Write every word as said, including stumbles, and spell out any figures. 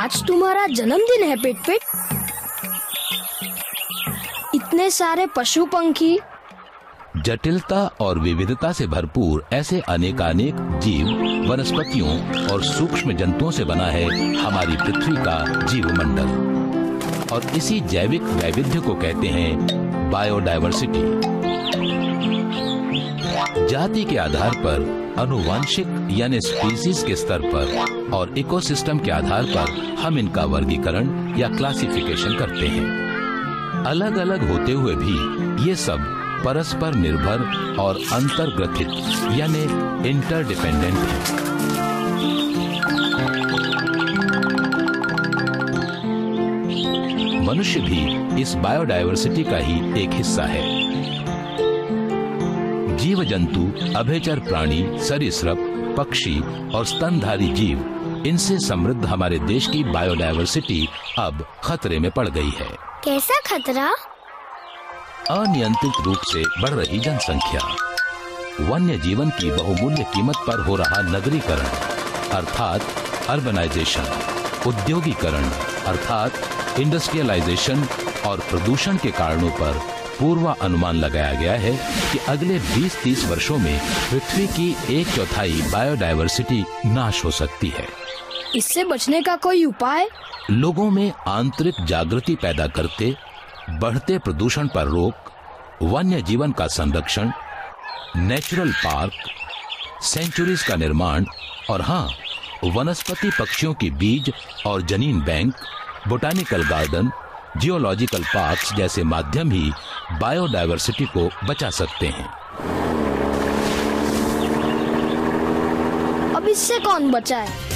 आज तुम्हारा जन्मदिन है पिट पिट। इतने सारे पशु पंखी, जटिलता और विविधता से भरपूर ऐसे अनेकानेक जीव, वनस्पतियों और सूक्ष्म जंतुओं से बना है हमारी पृथ्वी का जीवमंडल। और इसी जैविक वैविध्य को कहते हैं बायोडायवर्सिटी। जाति के आधार पर, अनुवांशिक यानी स्पीसीज के स्तर पर और इकोसिस्टम के आधार पर हम इनका वर्गीकरण या क्लासिफिकेशन करते हैं। अलग अलग होते हुए भी ये सब परस्पर निर्भर और अंतर्ग्रथित यानी इंटरडिपेंडेंट है। मनुष्य भी इस बायोडायवर्सिटी का ही एक हिस्सा है। जीव जंतु, अभयचर प्राणी, सरीसृप, पक्षी और स्तनधारी जीव, इनसे समृद्ध हमारे देश की बायोडायवर्सिटी अब खतरे में पड़ गई है। कैसा खतरा? अनियंत्रित रूप से बढ़ रही जनसंख्या, वन्य जीवन की बहुमूल्य कीमत पर हो रहा नगरीकरण अर्थात अर्बनाइजेशन, उद्योगीकरण अर्थात इंडस्ट्रियलाइजेशन और प्रदूषण के कारणों पर पूर्वानुमान लगाया गया है कि अगले बीस तीस वर्षों में पृथ्वी की एक चौथाई बायोडायवर्सिटी नाश हो सकती है। इससे बचने का कोई उपाय? लोगों में आंतरिक जागृति पैदा करते बढ़ते प्रदूषण पर रोक, वन्य जीवन का संरक्षण, नेचुरल पार्क, सेंचुरीज का निर्माण और हाँ, वनस्पति पक्षियों की बीज और जनीन bank, botanical garden, geological parks जैसे माध्यम ही बायोडायवर्सिटी को बचा सकते हैं। अब इससे कौन बचाए?